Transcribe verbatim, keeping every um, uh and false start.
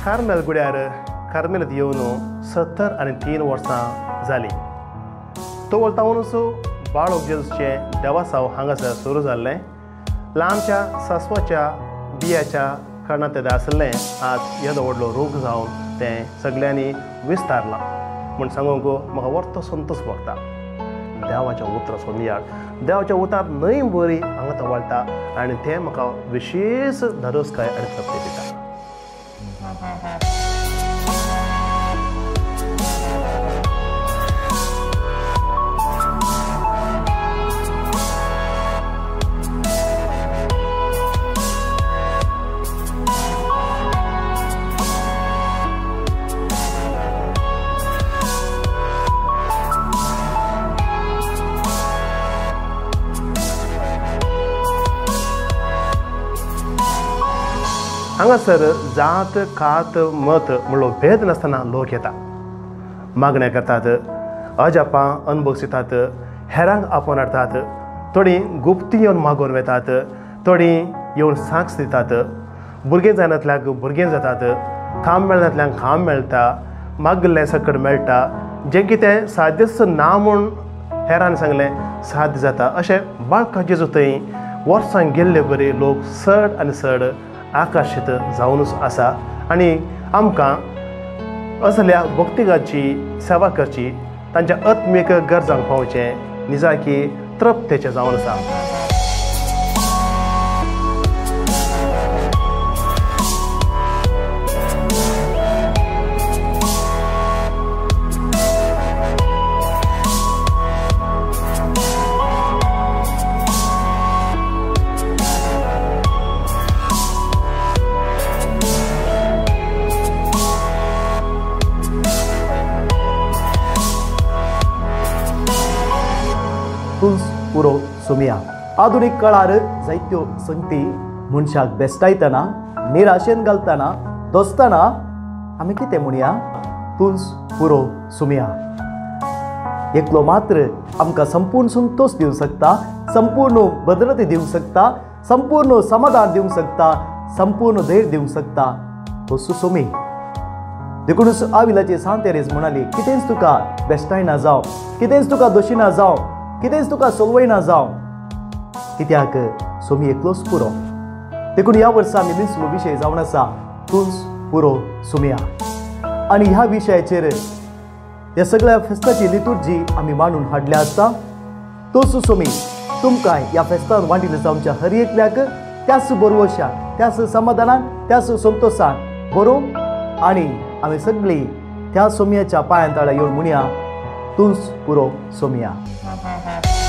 Carmel गुड्यार कार्मेलांत येवन सत्तर आनी तीन वर्सां जाली. तो वळतावनूच बाळ जेजूसचें देवासांव हांगासर सुरू जाल्लें. ल्हानच्या सासवाच्या बियाच्या कारणान तें आसलें आज येदो व्हडलो रोग जावन तें सगळ्यांनी विस्तारलां म्हूण सांगूंक म्हाका वर्तो संतोश भोगता. देवाच्या उतरां सोमियाळ देवाच्या उतार न्हय बरी हांगा तो वळटा आनी तें म्हाका विशेश धरोसकाय आनी तृप्ती दिता. हांगासर जात कात मत म्हणलो भेद नासतना लोक येता, मागण्या करतात, अजापां अनभोगसितात, हेरांक आपोवन हाडटात. थोडीं गुप्ती येवन मागून वेतात, थोडीं येवन साक्ष दितात. भुरगें जायनातल्यांक भुरगें जातात, काम मेळनातल्यांक काम मेळटा, मागल्लें सकट मेळटा. जें कितें साध्यच ना म्हूण हेरान सांगलें साध्य जाता. अशें बाळका जेजू थंय वर्सां गेल्ले बरे लोक चड आनी चड आकर्शीत जावनूच आसा आनी आमकां असल्या भक्तिगाची सेवा करची, तांच्या आत्मीक गरजांक पावचें निजाकी तृप्तेचें जावन आसा. तुळस पुरो सोमिया. आधुनीक काळार जायत्यो संगती मनशाक बेस्टायतना, निराशेन घालतना, दोस्ताना आमी कितें म्हणया? तुळस पुरो सोमिया. एकलो मात्र आमकां संपूर्ण संतोष दिवंक शकता, संपूर्ण भद्रता दिवंक शकता, संपूर्ण समाधान दिवंक शकता, संपूर्ण धैर्य दिवंक शकता. तो सुसोमी. देखूनच आविलाचे सांत तेरेज म्हणाली, कितेंच तुका बेस्टायना जावं, कितेंच तुका दोशीना जावं, कितेंच तुका सोलवयना जावं, कित्याक सोमी एकलोच पुरो. देखून ह्या वर्सा आमी मिसलो विशय जावन आसा तुळस पुरो सोमिया. आनी ह्या विशयाचेर ह्या सगळ्या फेस्ताची लितुर्जी आमी मांडून हाडल्या आसता. तो सुसोमी तुमकां ह्या फेस्तान वांटिल्ले जावच्या हर एकल्याक त्याच बरोवशान, त्याच समाधानान, त्याच संतोशान बरो. आनी आमी सगळीं त्या सोमियाच्या पांयां तळा येवन म्हणया तुळस पुरो सोमिया.